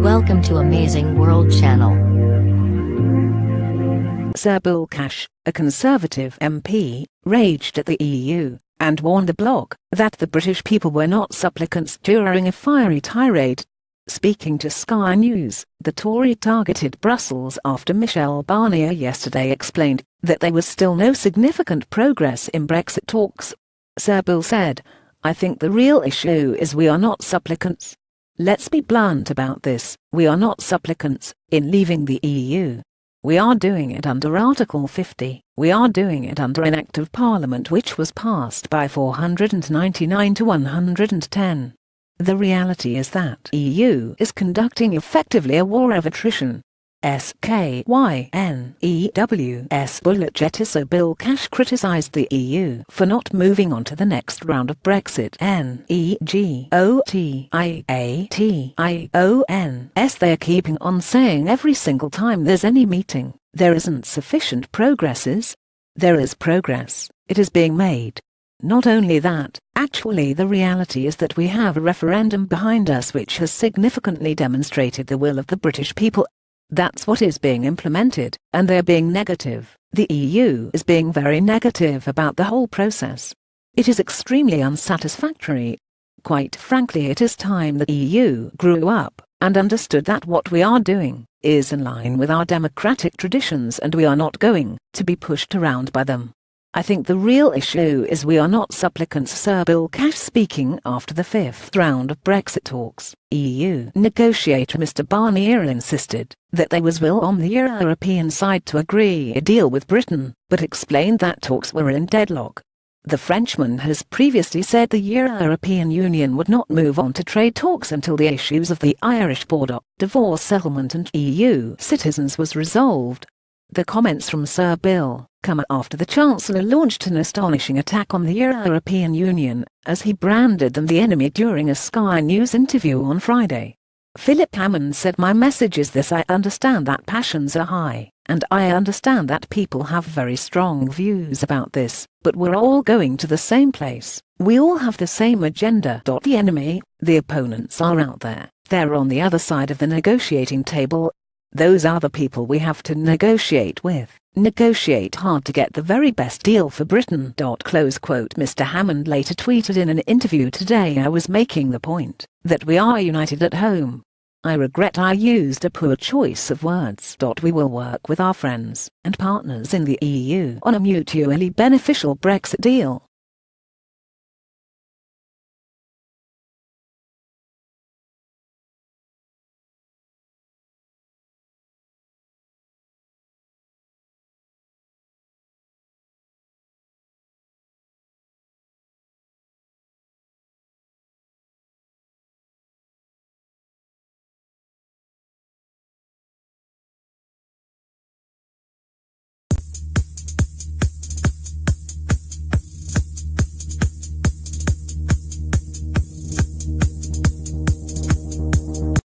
Welcome to Amazing World Channel. Sir Bill Cash, a Conservative MP, raged at the EU and warned the bloc that the British people were not supplicants during a fiery tirade. Speaking to Sky News, the Tory targeted Brussels after Michel Barnier yesterday explained that there was still no significant progress in Brexit talks. Sir Bill said, "I think the real issue is we are not supplicants. Let's be blunt about this, we are not supplicants in leaving the EU. We are doing it under Article 50, we are doing it under an Act of Parliament which was passed by 499 to 110. The reality is that EU is conducting effectively a war of attrition." SKYNEWS bullet Sir Bill Cash criticised the EU for not moving on to the next round of Brexit. NEGOTIATIONS They're keeping on saying every single time there's any meeting, there isn't sufficient progresses. There is progress, it is being made. Not only that, actually the reality is that we have a referendum behind us which has significantly demonstrated the will of the British people. That's what is being implemented, and they're being negative. The EU is being very negative about the whole process. It is extremely unsatisfactory. Quite frankly, it is time the EU grew up and understood that what we are doing is in line with our democratic traditions and we are not going to be pushed around by them. I think the real issue is we are not supplicants. Sir Bill Cash speaking after the fifth round of Brexit talks. EU negotiator Mr Barnier insisted that there was will on the European side to agree a deal with Britain, but explained that talks were in deadlock. The Frenchman has previously said the European Union would not move on to trade talks until the issues of the Irish border, divorce settlement and EU citizens was resolved. The comments from Sir Bill come after the Chancellor launched an astonishing attack on the European Union, as he branded them the enemy during a Sky News interview on Friday. Philip Hammond said, "My message is this: I understand that passions are high, and I understand that people have very strong views about this, but we're all going to the same place. We all have the same agenda. The enemy, the opponents are out there, they're on the other side of the negotiating table. Those are the people we have to negotiate with, negotiate hard to get the very best deal for Britain." Mr Hammond later tweeted in an interview today, "I was making the point that we are united at home. I regret I used a poor choice of words. We will work with our friends and partners in the EU on a mutually beneficial Brexit deal."